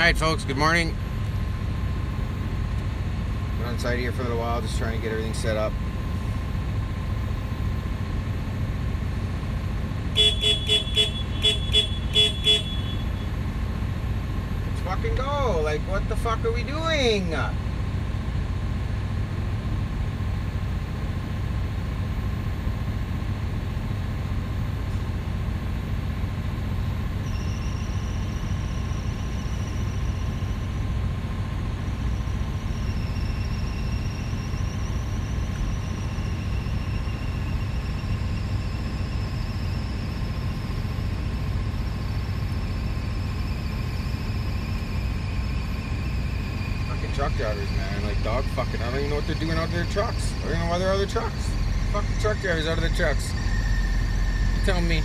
Alright folks, good morning. Been on site here for a little while, just trying to get everything set up. Let's fucking go! Like, what the fuck are we doing? Truck drivers, man, like dog fucking. I don't even know what they're doing out of their trucks. I don't even know why they're out of their trucks. Fucking truck drivers out of their trucks. Tell me.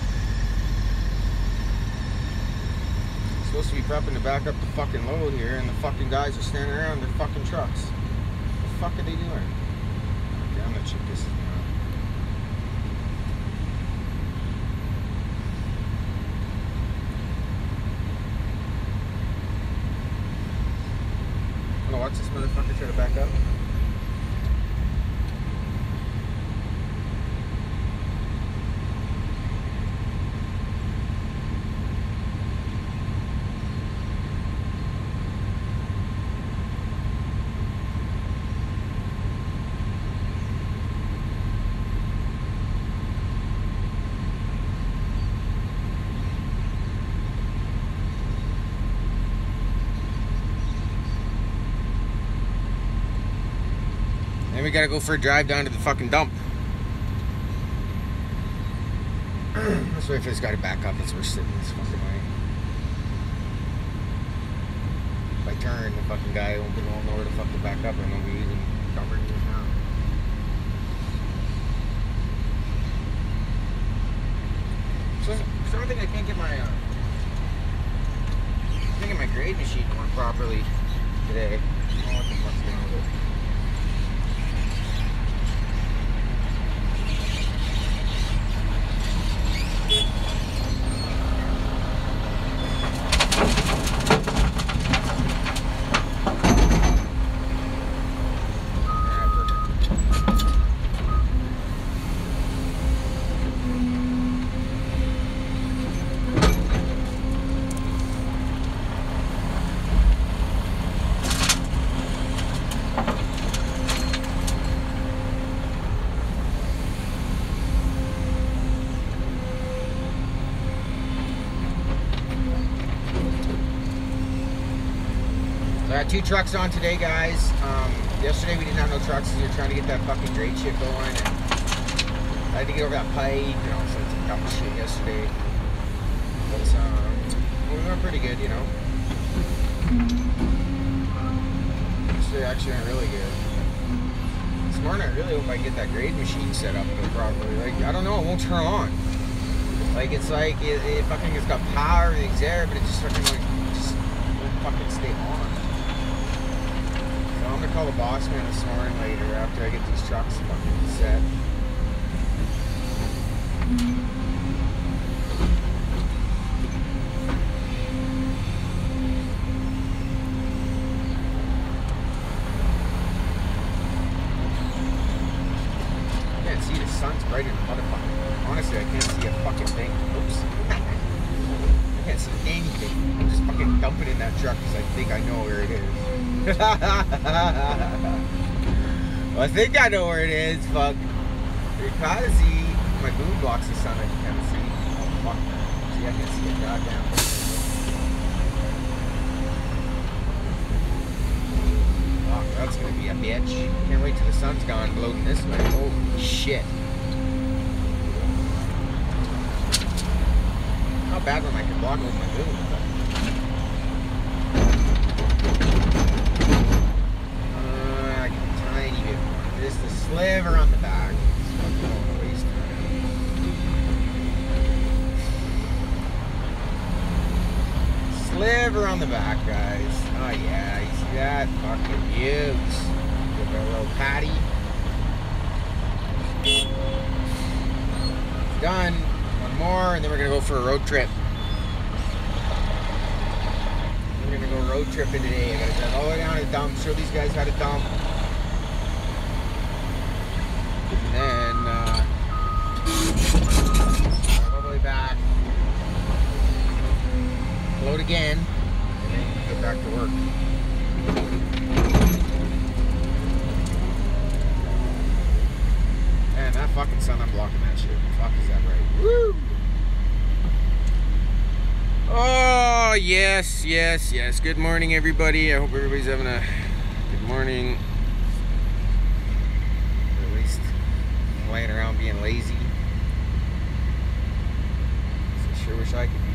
Supposed to be prepping to back up the fucking load here, and the fucking guys are standing around their fucking trucks. What the fuck are they doing? Okay, I'm gonna check this out. Watch this motherfucker try to back up. Then we gotta go for a drive down to the fucking dump. Let's wait for this guy to back up as we're sitting this fucking way. If I turn, the fucking guy won't know where the fuck to back up, and we'll be even dumber than this now. So I don't think I can't get my grade machine to work properly today. I don't know what the fuck's going on with it. I got 2 trucks on today, guys. Yesterday we didn't have no trucks because we were trying to get that fucking grade shit going, and I had to get over that pipe, you know, so it's dumb shit yesterday. But we went pretty good, you know. Yesterday actually went really good. This morning I really hope I can get that grade machine set up properly. Like, I don't know, it won't turn on. Like, it's like it fucking has got power, everything's there, but it just fucking like just won't fucking stay on. I'm gonna call the boss man this morning later after I get these trucks fucking set. I can't see, the sun's bright in the motherfucker. Honestly, I can't see a fucking thing. Oops. I can't see anything. I'm just fucking dumping in that truck because I think I know where it is. Well, I think I know where it is, fuck. Because my boom blocks the sun, I can kind of see. Oh, fuck. See, I can see it goddamn. Fuck, that's gonna be a bitch. Can't wait till the sun's gone, bloating this way. Holy shit. Not bad when I can block it with my boom, but just a sliver on the back. Sliver on the back, guys. Oh yeah, you see that? Fucking huge. Give it a little patty. Done. One more, and then we're gonna go for a road trip. We're gonna go road tripping today. I gotta drive all the way down to the dump, show these guys how to dump. And then, drive all the way back. Load again. And then get back to work. Man, that fucking sun, I'm blocking that shit. Fuck, is that right? Woo! Oh, yes, yes, yes. Good morning, everybody. I hope everybody's having a good morning. Or at least laying around being lazy. I sure wish I could be.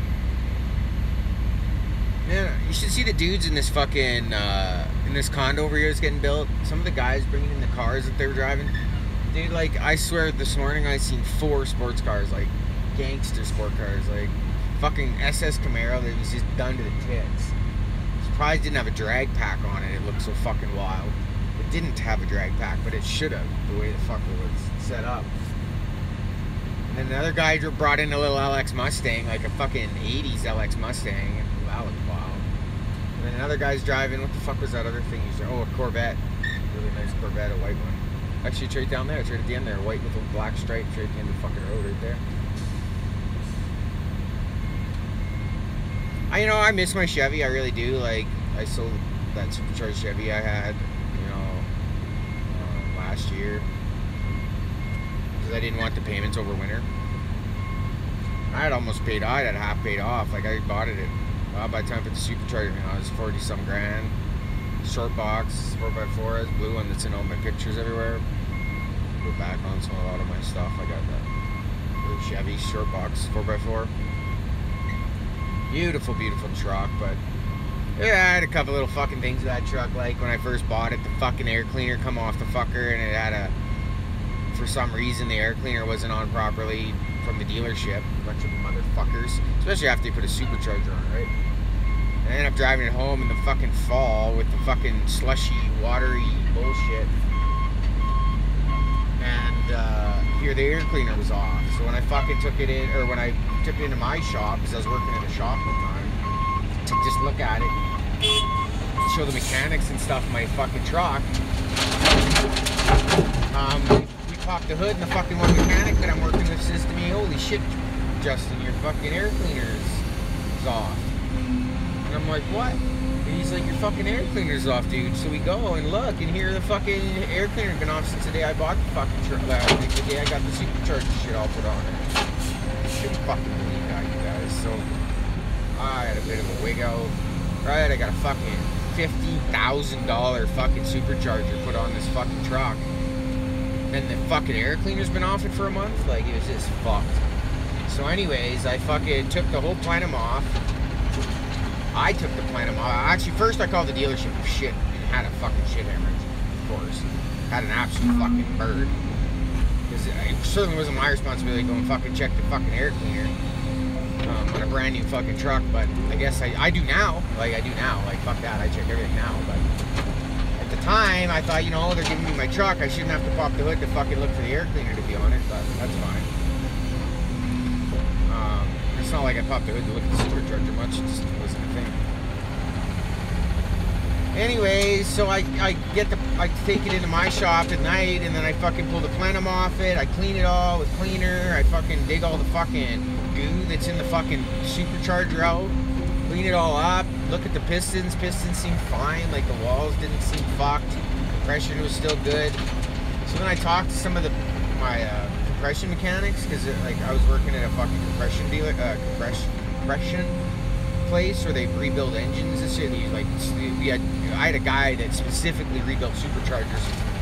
Man, you should see the dudes in this fucking, in this condo over here that's getting built. Some of the guys bringing in the cars that they were driving. Dude, like, I swear this morning I seen 4 sports cars, like, gangster sport cars, like, fucking SS Camaro that was just done to the tits. Surprised it didn't have a drag pack on it. It looked so fucking wild. It didn't have a drag pack, but it should have, the way the fuck it was set up. And then another guy brought in a little LX Mustang, like a fucking 80s LX Mustang. That looked wild. And then another guy's driving, what the fuck was that other thing he's driving? Oh, a Corvette. Really nice Corvette, a white one. Actually, it's right down there. It's right at the end there. White with a black stripe. Right at the end of the fucking road right there. I miss my Chevy. I really do. Like, I sold that supercharged Chevy I had, last year. Because I didn't want the payments over winter. I had almost paid off. I had half paid off. Like, I bought it at, by the time I put the supercharger in, I was 40-some grand. Short box, 4x4, has blue one that's in all my pictures everywhere. Go back on a lot of my stuff. I got that blue Chevy short box 4x4. Beautiful, beautiful truck, but yeah, I had a couple little fucking things with that truck. Like when I first bought it, the fucking air cleaner come off the fucker, and it had for some reason the air cleaner wasn't on properly from the dealership. A bunch of motherfuckers, especially after you put a supercharger on it, right? I ended up driving it home in the fucking fall with the fucking slushy, watery bullshit. And here the air cleaner was off. So when I fucking took it in, or when I took it into my shop, because I was working in a shop one time, to just look at it, show the mechanics and stuff of my fucking truck. We popped the hood and the fucking one mechanic that I'm working with says to me, "Holy shit, Justin, your fucking air cleaner is off." And I'm like, "What?" And he's like, "Your fucking air cleaner's off, dude." So we go and look, and here the fucking air cleaner has been off since the day I bought the fucking truck. The day I got the supercharger shit all put on it. I couldn't fucking believe that, you guys. So I had a bit of a wig out. Right, I got a fucking $50,000 fucking supercharger put on this fucking truck. And the fucking air cleaner's been off it for a month. Like, it was just fucked. So anyways, I fucking took the whole plenum off. I took the plenum off. Actually, first I called the dealership for shit and had a fucking shit hemorrhage, of course. Had an absolute fucking bird. Because it certainly wasn't my responsibility to go and fucking check the fucking air cleaner on a brand new fucking truck. But I guess I do now. Like, I do now. Like, fuck that. I check everything now. But at the time, I thought, they're giving me my truck. I shouldn't have to pop the hood to fucking look for the air cleaner, to be honest. But that's fine. It's not like I popped the hood to look at the supercharger much. It just wasn't a thing. Anyways, so I take it into my shop at night, and then I fucking pull the plenum off it. I clean it all with cleaner. I fucking dig all the fucking goo that's in the fucking supercharger out. Clean it all up. Look at the pistons. Pistons seem fine. Like, the walls didn't seem fucked. Compression was still good. So then I talked to some of my compression mechanics, because I was working at a fucking compression dealer, compression place where they rebuild engines and shit. I had a guy that specifically rebuilt superchargers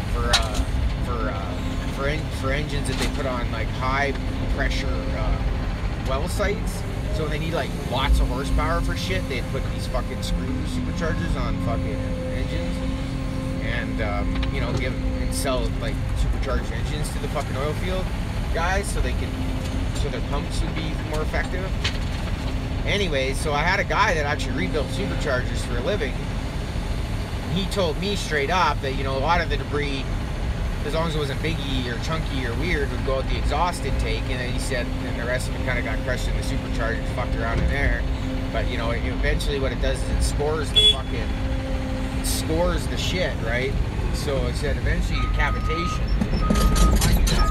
for engines that they put on like high pressure well sites. So when they need like lots of horsepower for shit, they'd put these fucking screw superchargers on fucking engines, and give and sell like supercharged engines to the fucking oil field guys, so their pumps would be more effective. Anyways, so I had a guy that actually rebuilt superchargers for a living. He told me straight up that, a lot of the debris, as long as it wasn't biggy or chunky or weird, would go out the exhaust intake. And then he said, and the rest of it kind of got crushed in the supercharger, fucked around in there. But you know, eventually what it does is it scores the shit, right? So it said eventually you get cavitation. I do that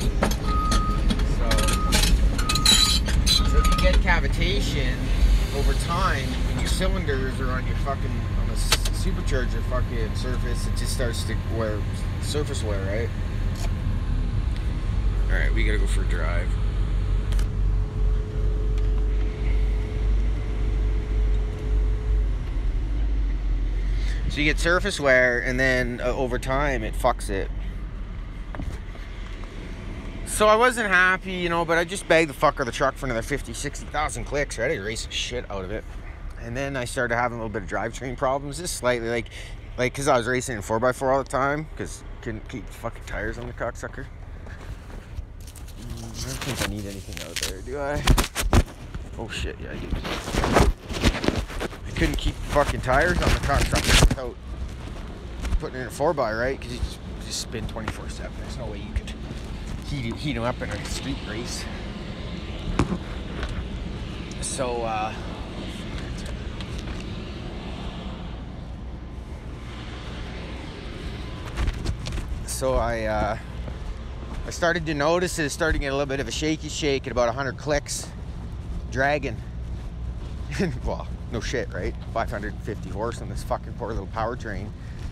too. So if you get cavitation over time, when your cylinders are on your fucking on the supercharger fucking surface, it just starts to wear surface wear, right? All right, we gotta go for a drive. So you get surface wear, and then over time it fucks it. So I wasn't happy, you know, but I just bagged the fucker of the truck for another 50, 60,000 clicks, right? I raced the shit out of it. And then I started having a little bit of drivetrain problems, just slightly, like, because I was racing in 4x4 all the time, because couldn't keep fucking tires on the cocksucker. I don't think I need anything out there, do I? Oh shit, yeah, I do. I couldn't keep fucking tires on the cocksucker without putting it in a 4x, right? Because you just spin 24/7. There's no way you could heat them up in a street race. So, I started to notice it starting to get a little bit of a shaky shake at about 100 clicks, dragging. Well, no shit, right? 550 horse on this fucking poor little powertrain.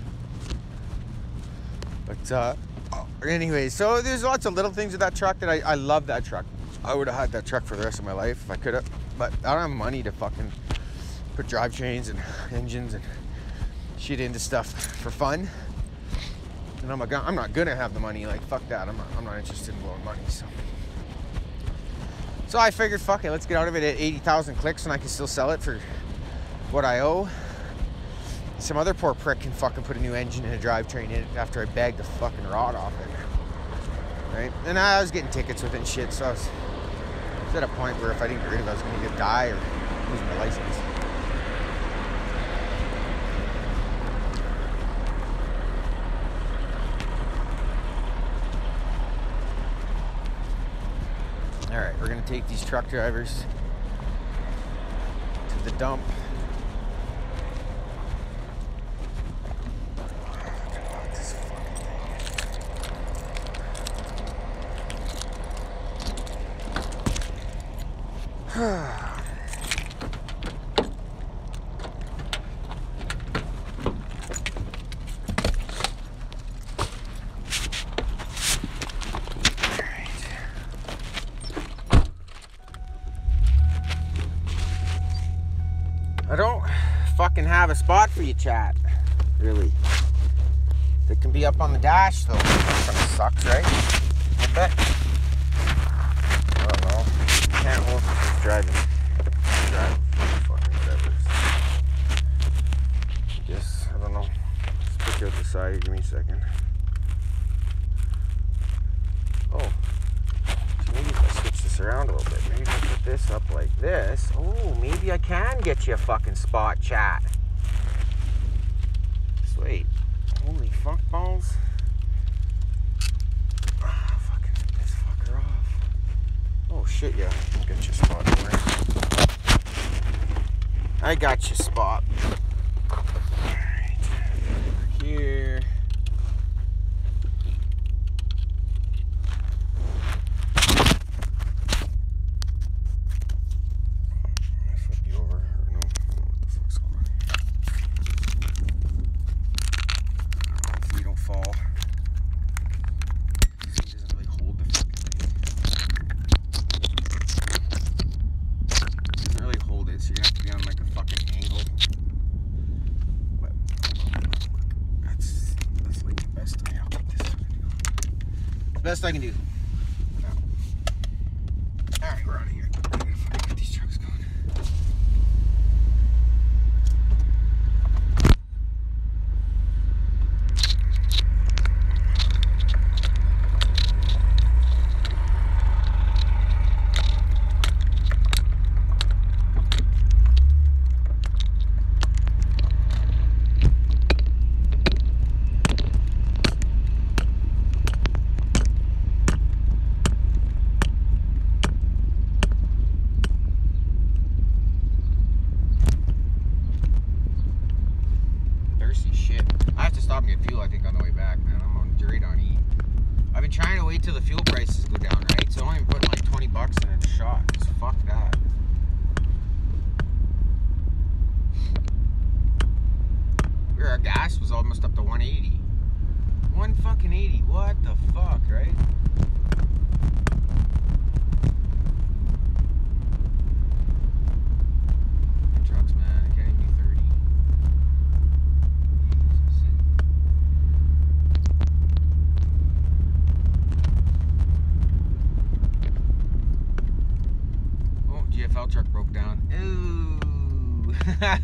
But anyway, so there's lots of little things with that truck that I love that truck. I would have had that truck for the rest of my life if I could have, but I don't have money to fucking put drivetrains and engines and shit into stuff for fun. And I'm not gonna have the money. Like, fuck that. I'm not interested in blowing money. So I figured, fuck it, let's get out of it at 80,000 clicks, and I can still sell it for what I owe. Some other poor prick can fucking put a new engine and a drivetrain in it after I bagged the fucking rod off it, right? And I was getting tickets with it and shit, so I was at a point where if I didn't get rid of it, I was gonna die or lose my license. All right, we're gonna take these truck drivers to the dump. I don't fucking have a spot for you, chat. Really. That can be up on the dash, though. That kind of sucks, right? I bet. I don't know. Can't hold it. Just driving. Fucking whatever. Guess, I don't know. Let's pick out the side. Give me a second. Oh. So maybe if I switch this around a little bit, maybe if I put this up like this. Oh, maybe I can get you a fucking spot, chat. Sweet. Holy fuck balls. Fucking take this fucker off. Oh shit, yeah. I got your spot over. I got your spot. Alright. Here. Best I can do. Alright, we're out of here. I gotta fucking get these trucks going. stop and get fuel, I think, on the way back, man. I'm on straight on E. I've been trying to wait till the fuel prices go down, right? So I'm only putting like 20 bucks in a shot. Just fuck that. Our gas was almost up to 180. 180. What the fuck, right? The trucks, man. I can't even do 30. Oh, GFL truck broke down. Ooh.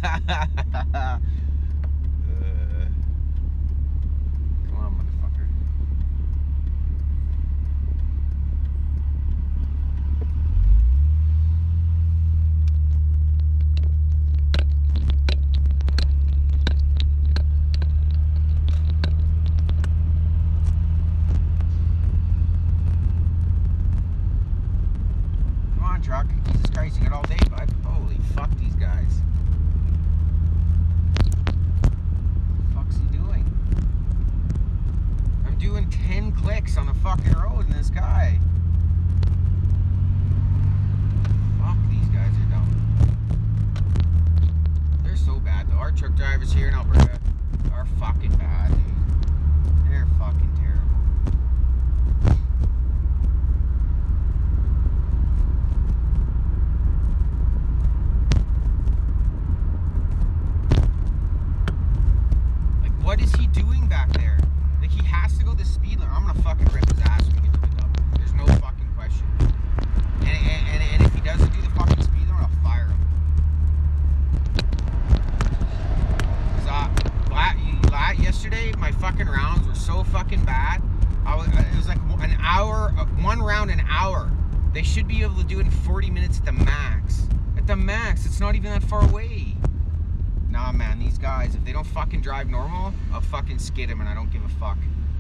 Truck. Jesus Christ, you got all day, bud. Holy fuck, these guys. What the fuck's he doing? I'm doing 10 clicks on the fucking road and this guy. Fuck, these guys are dumb. They're so bad though. Our truck drivers here in Alberta are fucking bad, dude. They're fucking terrible. What is he doing back there? Like, he has to go the speed limit. I'm gonna fucking rip his ass when we get to the double. There's no fucking question. And if he doesn't do the fucking speed limit, I'll fire him. Cause yesterday, my fucking rounds were so fucking bad. It was like an hour, one round an hour. They should be able to do it in 40 minutes at the max. At the max, it's not even that far away. Nah, man, these guys, if they don't fucking drive normal, I'll fucking skid them and I don't give a fuck.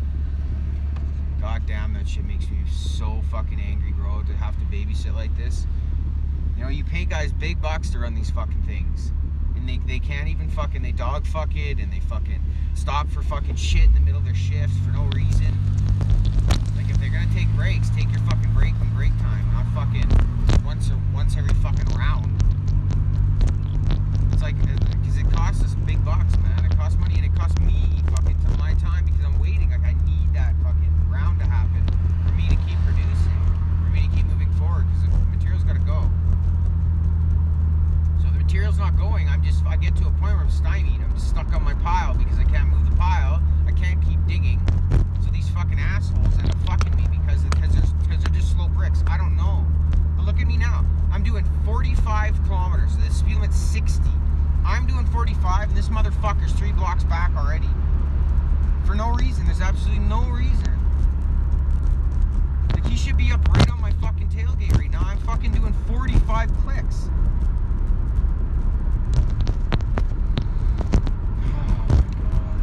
God damn, that shit makes me so fucking angry, bro, to have to babysit like this. You know, you pay guys big bucks to run these fucking things. And they can't even fucking, they dog fuck it and they fucking stop for fucking shit in the middle of their shifts for no reason. Like, if they're gonna take breaks, take your fucking break on break time, not fucking once every fucking round. It's like, because it costs us big bucks, man. It costs money and it costs me fucking my time because I'm waiting. Like, I need that fucking round to happen for me to keep producing, for me to keep moving forward because the material's got to go. So the material's not going. I get to a point where I'm stymied. I'm just stuck on my pile because I can't move the pile. I can't keep digging. So these fucking assholes end up fucking me because they're just slow bricks. I don't know. But look at me now. I'm doing 45 kilometers. So the speed limit's 60. I'm doing 45 and this motherfucker's 3 blocks back already. For no reason. There's absolutely no reason. Like, he should be up right on my fucking tailgate right now. I'm fucking doing 45 clicks. Oh my god.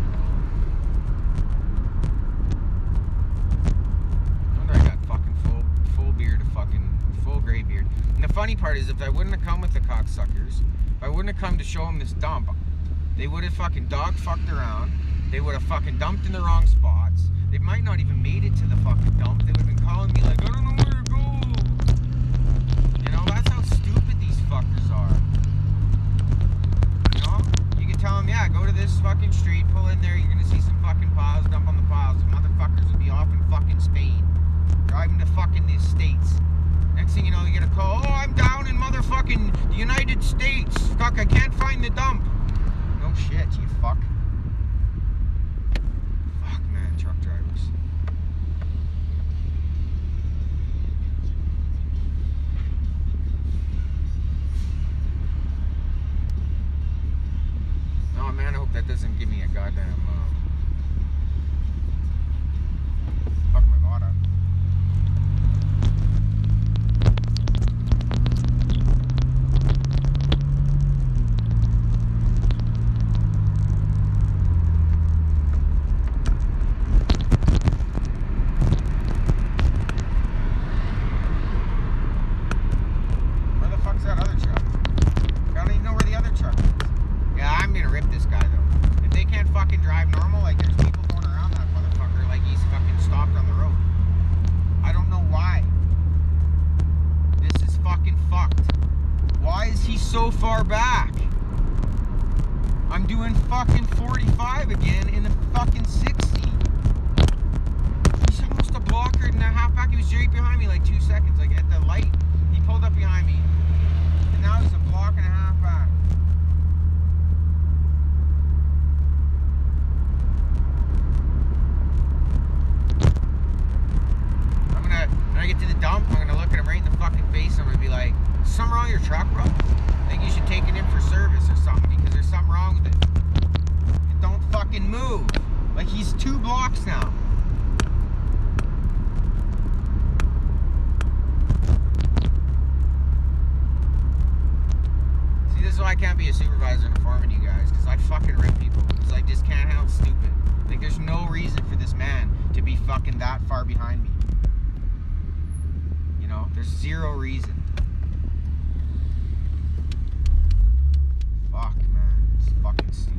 No wonder I got fucking full beard, full gray beard. And the funny part is, if I wouldn't have come with the cocksuckers, if I wouldn't have come to show them this dump, they would have fucking dog fucked around. They would have fucking dumped in the wrong spots. They might not even made it to the fucking dump. They would have been calling me like, I don't know where to go. You know, that's how stupid these fuckers are. You know? You can tell them, yeah, go to this fucking street, pull in there, you're gonna see some fucking piles, dump on the piles. The motherfuckers will be off in fucking Spain. Driving to fucking the States. Next thing you know, you get a call, oh, I'm down in motherfucking the United States. Fuck, I can't find the dump. No shit, you fuck. Fuck, man, truck drivers. Oh, man, I hope that doesn't give me a goddamn, fuck my water. something wrong with your truck, bro? I think you should take it in for service or something because there's something wrong with it. It don't fucking move. Like, he's 2 blocks now. See, this is why I can't be a supervisor and a foreman, you guys, because I fucking rip people. Because I just can't handle stupid. Like, there's no reason for this man to be fucking that far behind me. You know, there's 0 reason. Fuck, man. It's fucking stupid.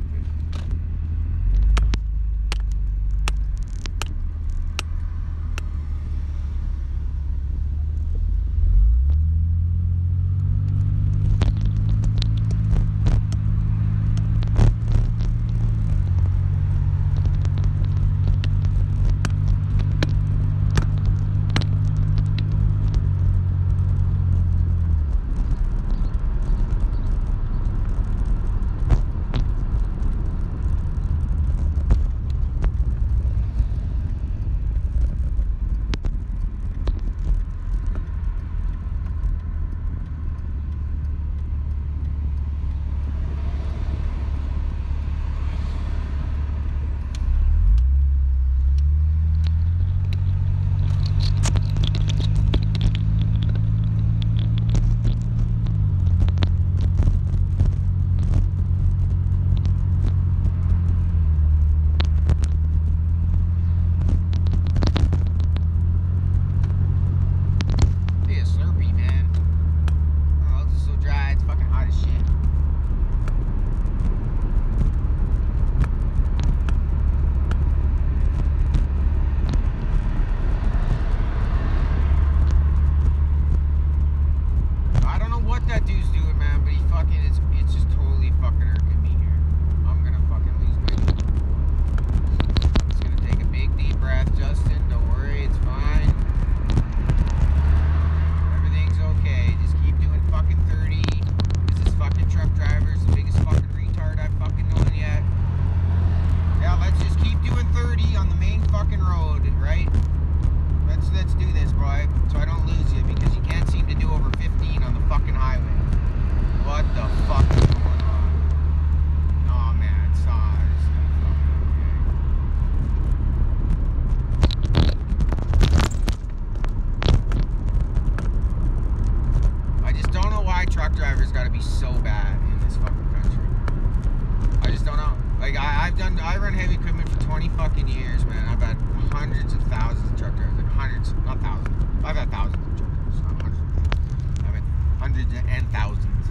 I run heavy equipment for 20 fucking years, man. I've had hundreds of thousands of truck drivers, like hundreds, not thousands. I've had thousands of truck drivers, not hundreds of thousands. I've had hundreds and thousands.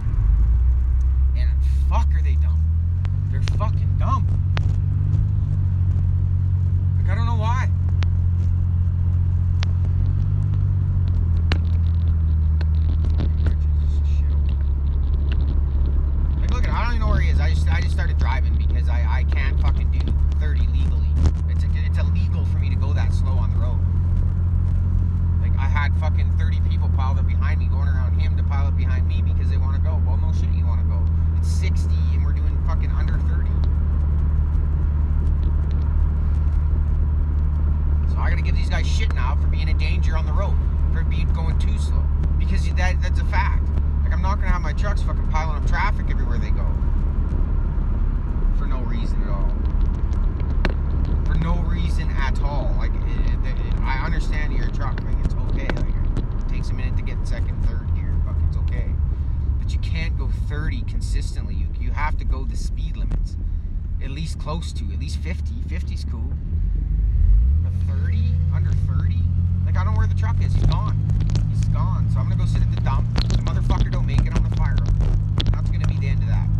And fuck, are they dumb? They're fucking dumb. Like, I don't know why. Like, look at, I don't even know where he is. I just started driving because I can't fucking do 30 legally. It's illegal for me to go that slow on the road. Like, I had fucking 30 people piled up behind me going around him to pile up behind me because they want to go. Well, no shit, you want to go. It's 60 and we're doing fucking under 30. So I gotta give these guys shit now for being a danger on the road, for being going too slow. Because that's a fact. Like, I'm not gonna have my trucks fucking piling up traffic everywhere they go. For no reason at all. For no reason at all. Like, I understand your truck. Like, it's okay. Like, it takes a minute to get second, third here. Fuck, it's okay. But you can't go 30 consistently. You have to go the speed limits. At least close to. At least 50. 50's cool. But 30? Under 30? Like, I don't know where the truck is. He's gone. He's gone. So I'm gonna go sit at the dump. The motherfucker don't make it on the fire road. That's gonna be the end of that.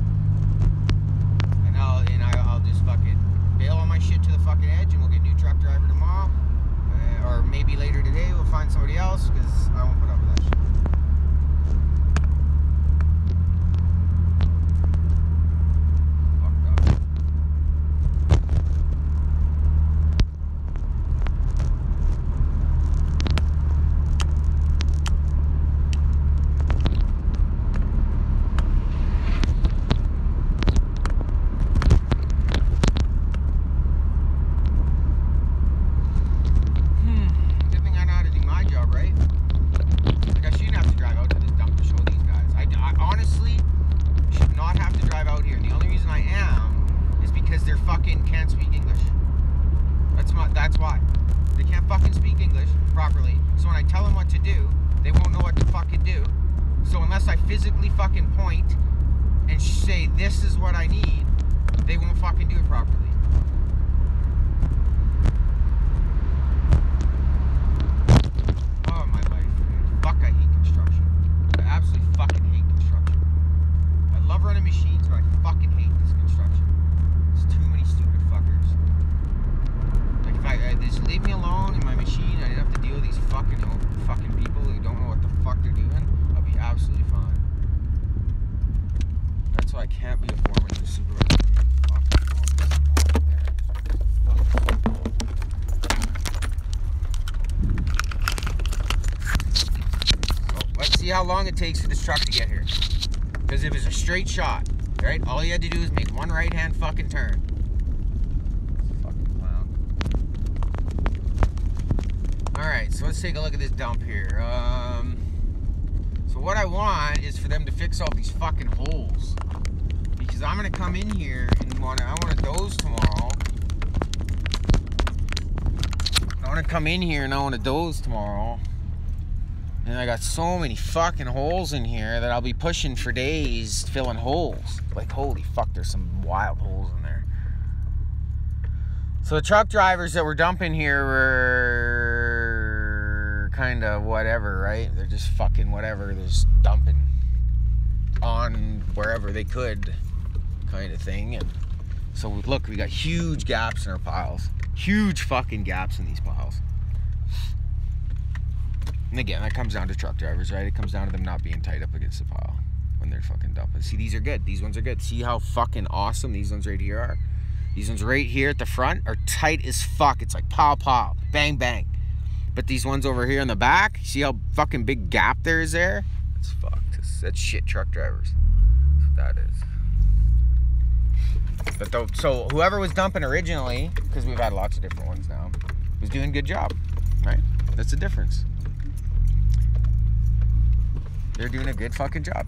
And I'll just fucking bail all my shit to the fucking edge and we'll get a new truck driver tomorrow. Or maybe later today we'll find somebody else because I won't put up with that shit. Good thing I know how to do my job, right? Like, I shouldn't do, they won't know what to fucking do. So unless I physically fucking point and say, this is what I need, they won't fucking do it properly. Oh, my life, dude. Fuck, I hate construction. I absolutely fucking hate construction. I love running machines, but I fucking hate this construction. There's too many stupid fuckers. Like, if I just leave me alone in my machine, I didn't have to deal with these fucking people who don't know what the fuck they're doing, I'll be absolutely fine. That's why I can't be a foreman or a supervisor. Let's see how long it takes for this truck to get here. Because if it's a straight shot, right, all you had to do is make one right-hand fucking turn. Fucking clown. Alright, so let's take a look at this dump here. So what I want is for them to fix all these fucking holes. Because I'm going to come in here and I want to doze tomorrow. I want to come in here and I want to doze tomorrow. And I got so many fucking holes in here that I'll be pushing for days filling holes. Like, holy fuck, there's some wild holes in there. So the truck drivers that were dumping here were kind of whatever, right? They're just fucking whatever. They're just dumping on wherever they could kind of thing. And so look, we got huge gaps in our piles. Huge fucking gaps in these piles. And again, that comes down to truck drivers, right? It comes down to them not being tight up against the pile when they're fucking dumping. See, these are good. These ones are good. See how fucking awesome these ones right here are? These ones right here at the front are tight as fuck. It's like pow, pow, bang, bang. But these ones over here in the back, see how fucking big gap there is there? That's fucked. That's shit truck drivers. That's what that is. But though, so whoever was dumping originally, because we've had lots of different ones now, was doing a good job, right? That's the difference. They're doing a good fucking job.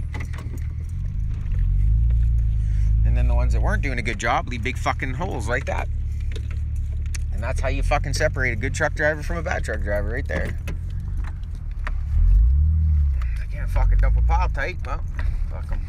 And then the ones that weren't doing a good job leave big fucking holes like that. And that's how you fucking separate a good truck driver from a bad truck driver right there. I can't fucking dump a pile tight. Well, fuck them.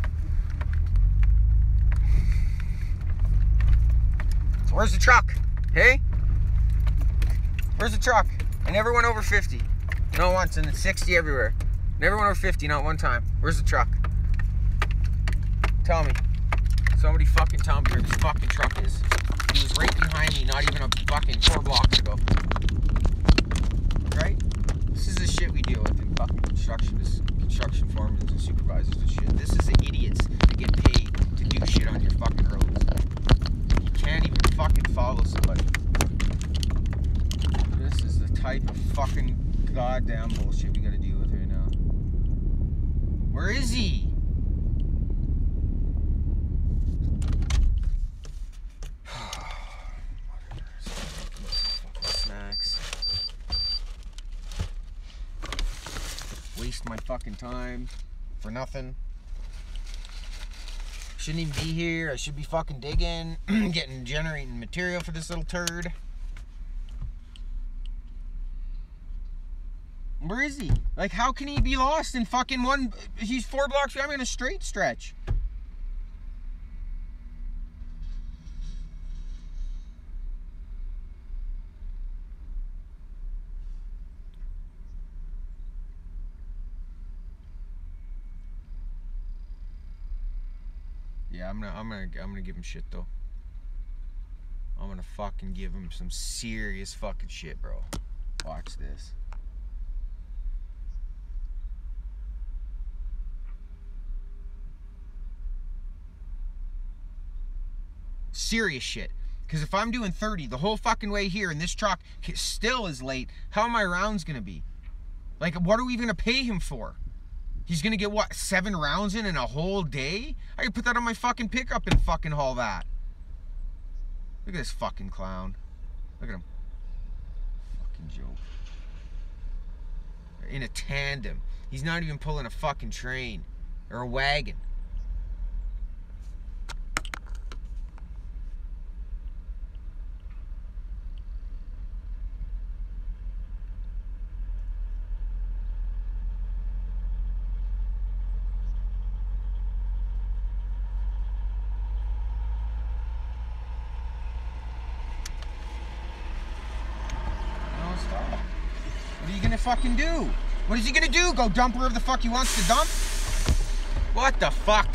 So where's the truck? Hey? Where's the truck? I never went over 50. Not once, and it's 60 everywhere. Never went over 50, not one time. Where's the truck? Tell me. Somebody fucking tell me where this fucking truck is. He was right behind me, not even a fucking 4 blocks ago. Right? This is the shit we deal with in fucking construction. This construction foremen and supervisors and shit. This is the idiots that get paid to do shit on your fucking roads. You can't even fucking follow somebody. This is the type of fucking goddamn bullshit we gotta deal with right now. Where is he? Snacks. Waste my fucking time for nothing. Shouldn't even be here. I should be fucking digging, generating material for this little turd. Where is he? Like, how can he be lost in fucking one? He's 4 blocks from me in a straight stretch. Yeah, I'm gonna give him shit though. I'm gonna fucking give him some serious fucking shit, bro. Watch this. Serious shit. Because if I'm doing 30 the whole fucking way here and this truck still is late, how are my rounds gonna be? Like, what are we even gonna pay him for? He's gonna get, what, 7 rounds in a whole day? I can put that on my fucking pickup and fucking haul that. Look at this fucking clown. Look at him. Fucking joke. In a tandem. He's not even pulling a fucking train or a wagon. fucking do? What is he gonna do? Go dump wherever the fuck he wants to dump? What the fuck?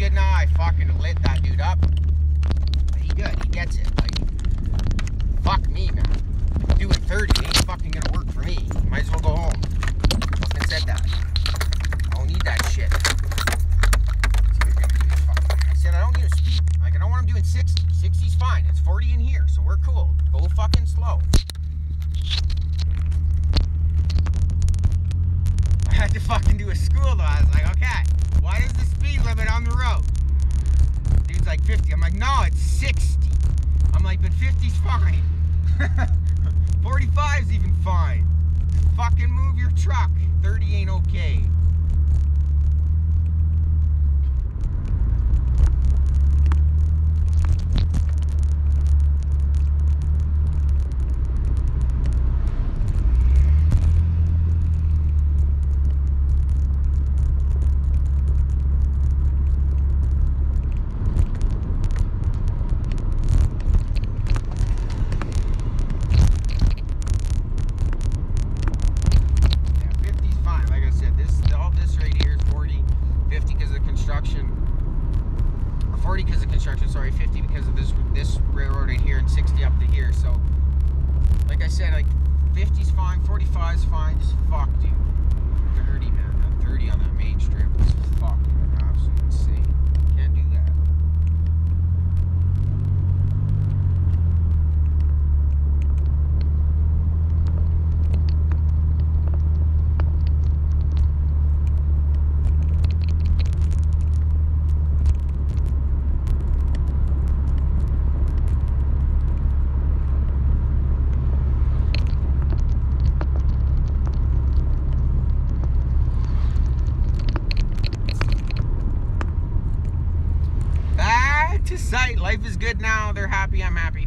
good now. I fucking lit that dude up. But he good. He gets it. Like, fuck me, man. Doing 30 ain't fucking gonna work for me. Might as well go home. Fucking said that. I don't need that shit. I said I don't need a speed. Like, I don't want him doing 60. 60's fine. It's 40 in here, so we're cool. Go fucking slow. I had to fucking do a school though. I was like, okay, what is the speed limit on the road? Dude's like 50. I'm like, no, it's 60. I'm like, but 50's fine. 45's even fine. Fucking move your truck. 30 ain't okay. Sorry, 50 because of this railroad right here and 60 up to here. So, like I said, like 50's fine, 45's fine. Just fuck, dude. 30, man. 30 on that main strip is fucking absolutely insane. Can't do that. To sight. Life is good now. They're happy. I'm happy.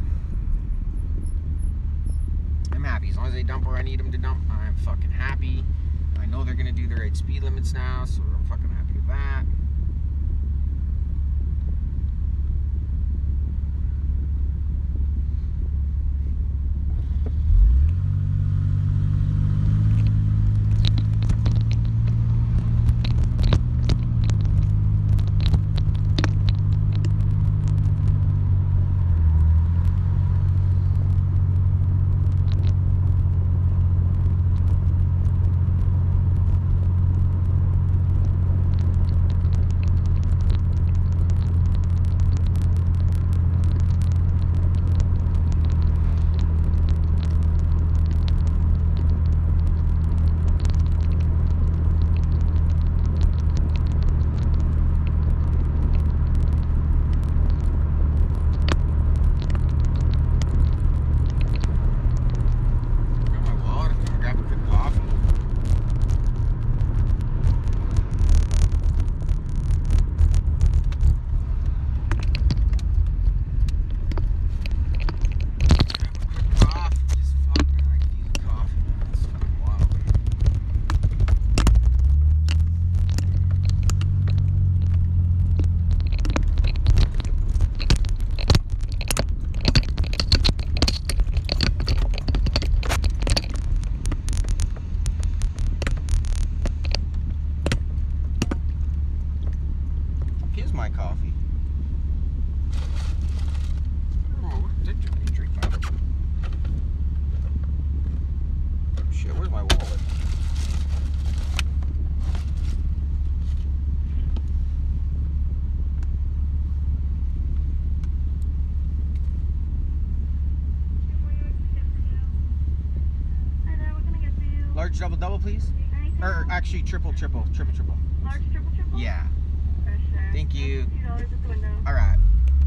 I'm happy. As long as they dump where I need them to dump, I'm fucking happy. I know they're going to do the right speed limits now, so I'm fucking happy with that. My coffee. Oh, did you drink that? Shit, where's my wallet? Large double, please. Or actually triple. Large triple? Yeah. Thank you. $2 at the window. All right.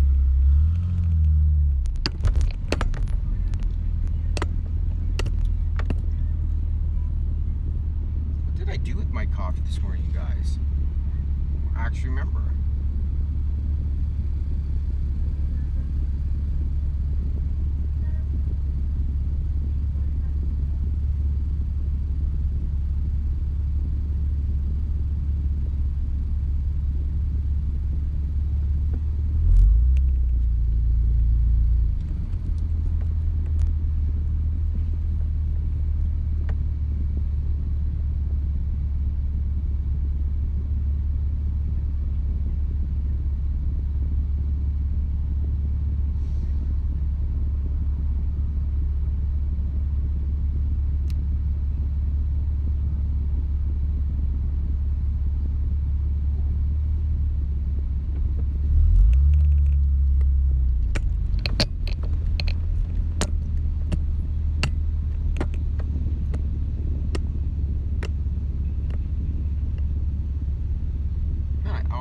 What did I do with my coffee this morning, you guys? I actually remember.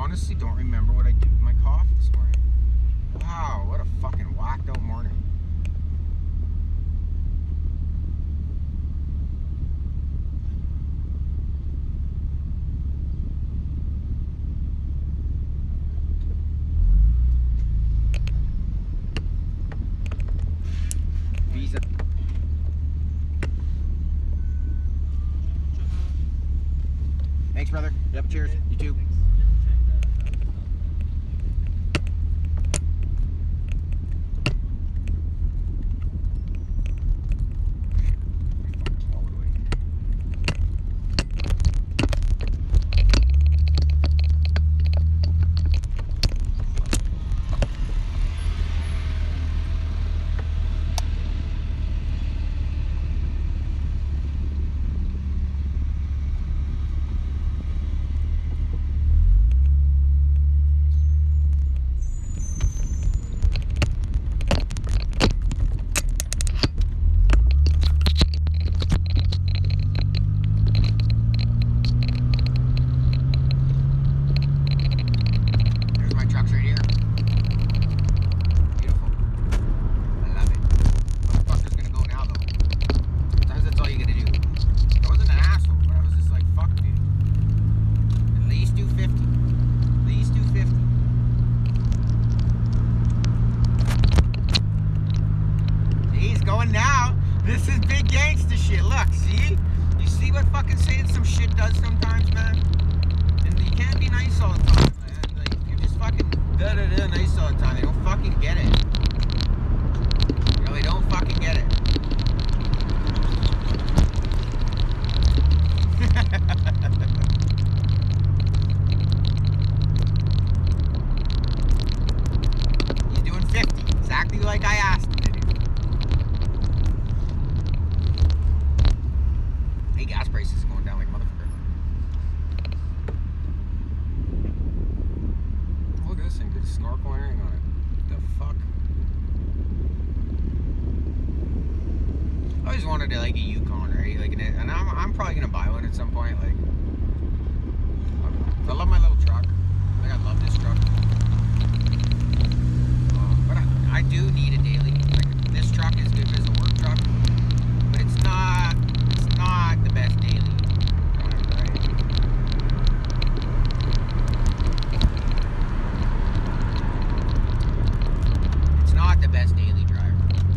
honestly don't remember what I did with my coffee this morning. Wow, what a fucking whacked out morning. Visa. Thanks, brother. Yep, cheers. You too. Now, this is big gangster shit. Look, see? You see what fucking saying some shit does sometimes, man? And you can't be nice all the time, man. Like, you're just fucking da-da-da nice all the time. They don't fucking get it. You know, they don't fucking get it. You're doing 50, exactly like I asked him to do. Hey, gas prices going down like a motherfucker. Look at this thing, did snorkel and everything on it. The fuck? I always wanted like a Yukon, right? Like, and I'm probably gonna buy one at some point. Like, I love my little truck. Like, I love this truck. But I do need a daily. Like, this truck is good as a work truck, but it's not the best daily drive, right? It's not the best daily driver.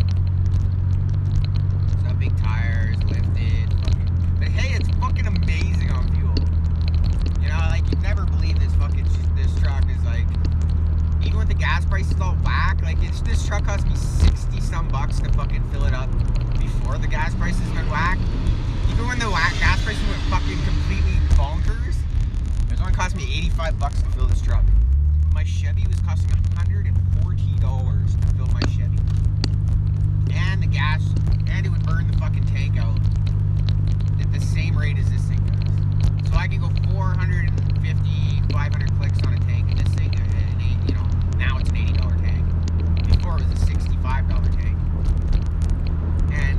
It's got big tires, lifted, fucking, but hey, it's fucking amazing on fuel. You know, like, you'd never believe this truck is like, even with the gas prices all whack, like, this truck cost me 60 some bucks to fucking fill it up before the gas prices went whack. Even when the gas prices went fucking completely bonkers, it only cost me 85 bucks to fill this truck. My Chevy was costing $140 to fill my Chevy. And the gas, and it would burn the fucking tank out at the same rate as this thing does. So I can go 450, 500 clicks on a tank, and this thing, you know, now it's an $80 tank. Before it was a $65 tank. And,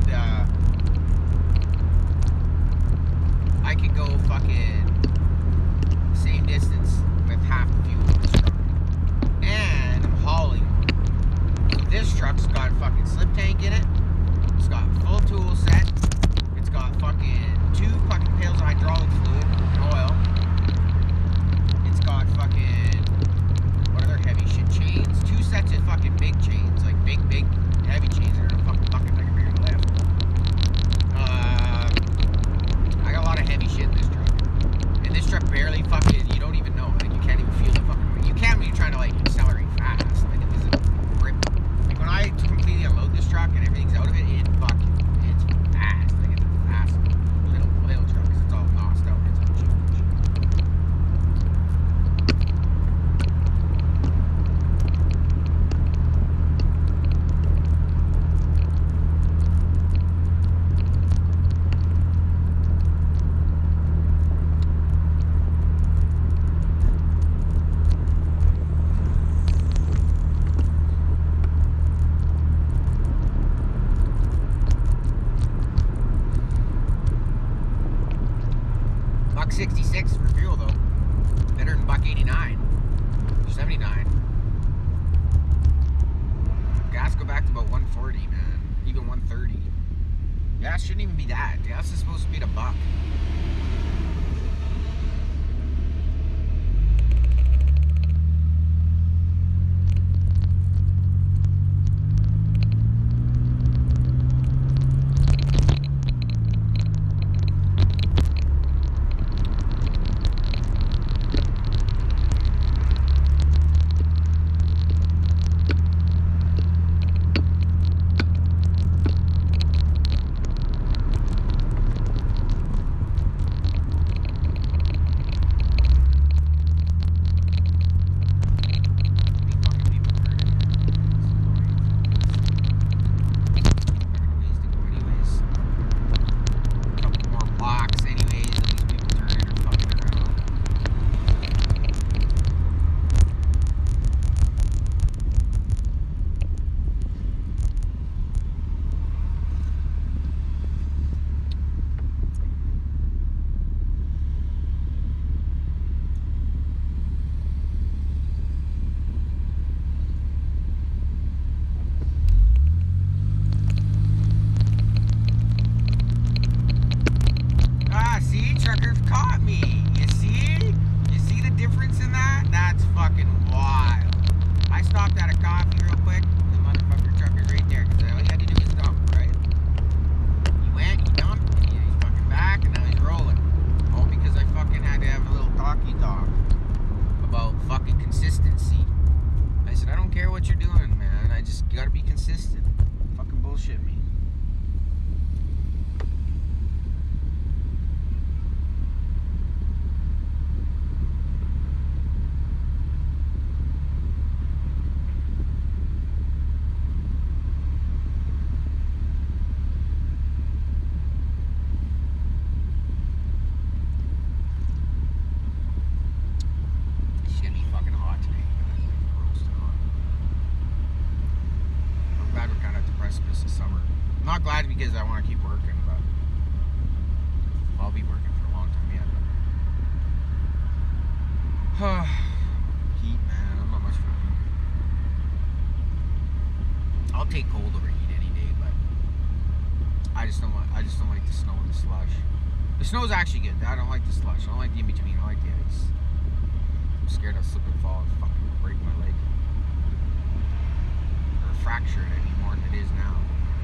I could go fucking same distance with half the fuel on this truck. And I'm hauling more. So this truck's got a fucking slip tank in it. It's got full tool set. It's got fucking 2 fucking pails of hydraulic fluid and oil. It's got fucking, what other heavy shit, chains. 2 sets of fucking big chains. Like big heavy chains that are in a fucking bucket like a bigger lift. I got a lot of heavy shit in this truck. And this truck barely fucking, you don't even know. Like, you can't even feel the fucking weight. You can when you're trying to, like, accelerate fast. Like, it doesn't grip. Like, when I completely unload this truck and everything's out of it, it's fast. Like, it's a fast little truck because it's all nosed out. It's all cheap. $1.66 for fuel though. Better than $1.89. 79. Gas go back to about 140, man. Even 130. Gas shouldn't even be that. Gas is supposed to be at $1. Because I want to keep working, but I'll be working for a long time yet. Heat, man, I'm not much for heat. I'll take cold over heat any day, but I just don't like the snow and the slush. The snow's actually good. I don't like the slush. I don't like the in between. I like the ice. I'm scared I'll slip and fall and fucking break my leg or fracture it any more than it is now.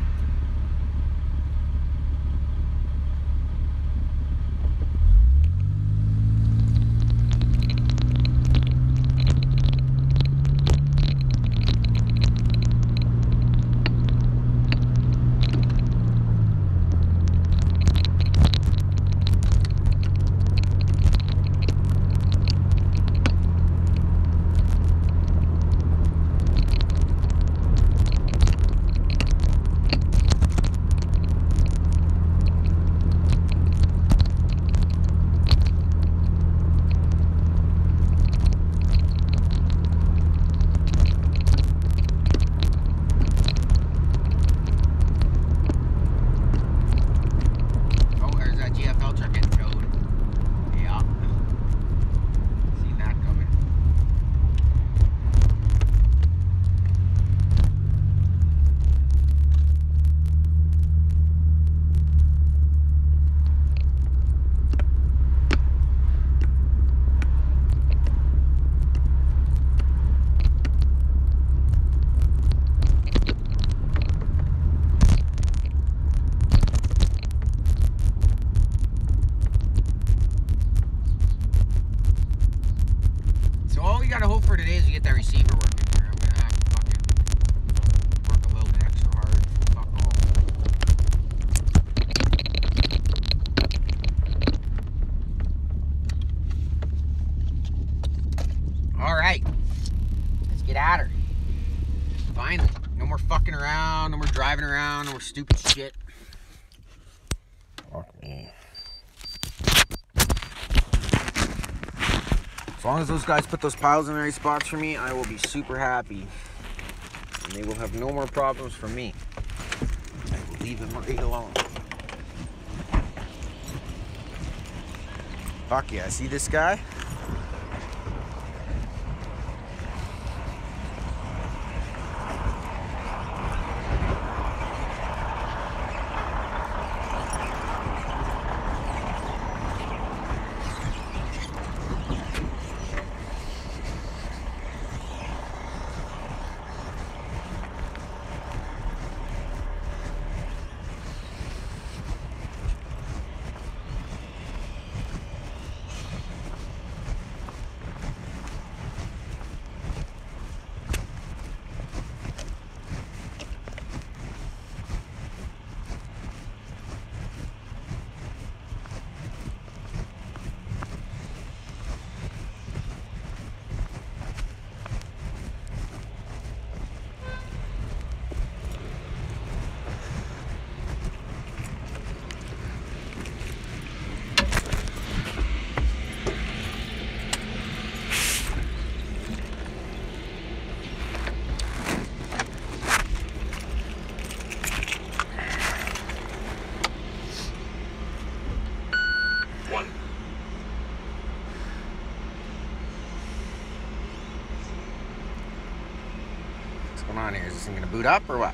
Gotta hope for today is you get that receiver working here. I'm gonna have to fucking work a little bit extra hard. Fuck all. Alright. Let's get at her. Finally. No more fucking around, no more driving around, no more stupid shit. Fuck me. As long as those guys put those piles in the right spots for me, I will be super happy. And they will have no more problems for me. I will leave them right alone. Fuck yeah, see this guy? on here? Is this thing gonna boot up or what?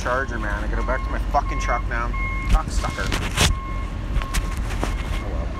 charger, man. I gotta go back to my fucking truck now. Cocksucker. Oh well.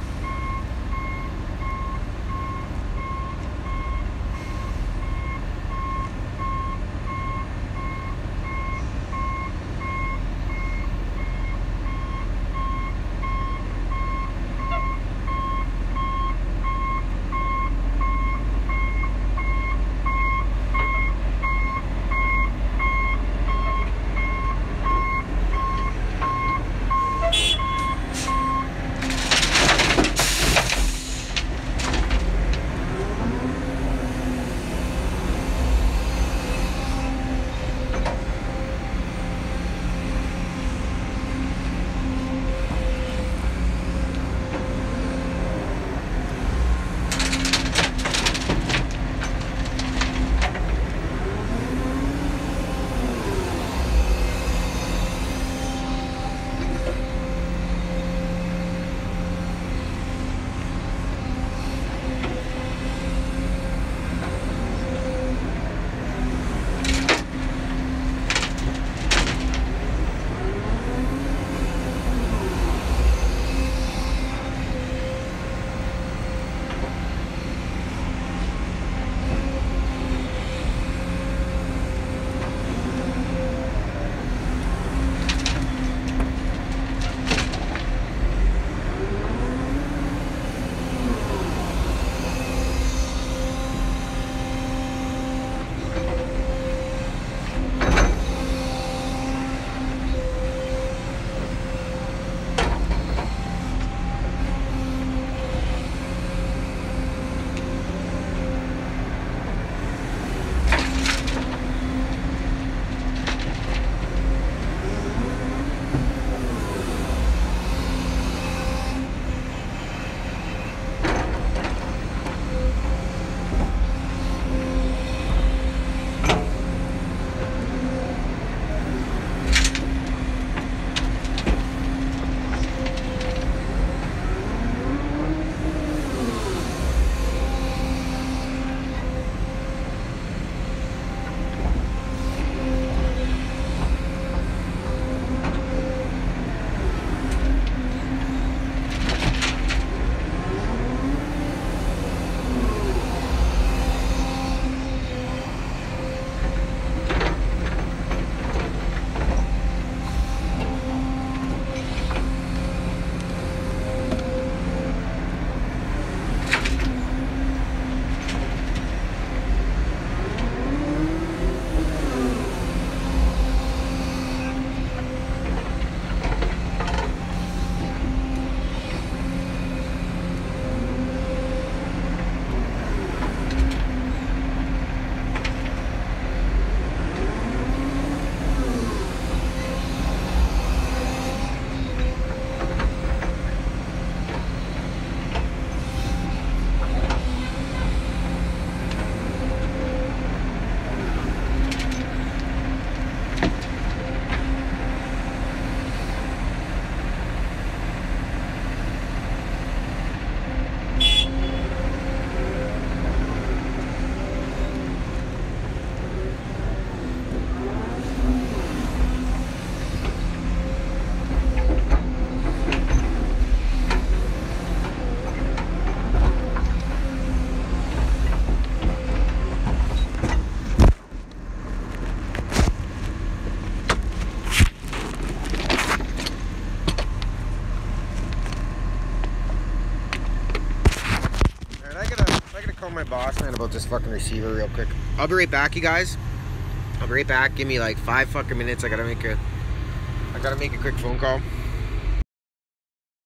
My boss man about this fucking receiver real quick. I'll be right back, you guys. I'll be right back. Give me like 5 fucking minutes. I gotta make a quick phone call.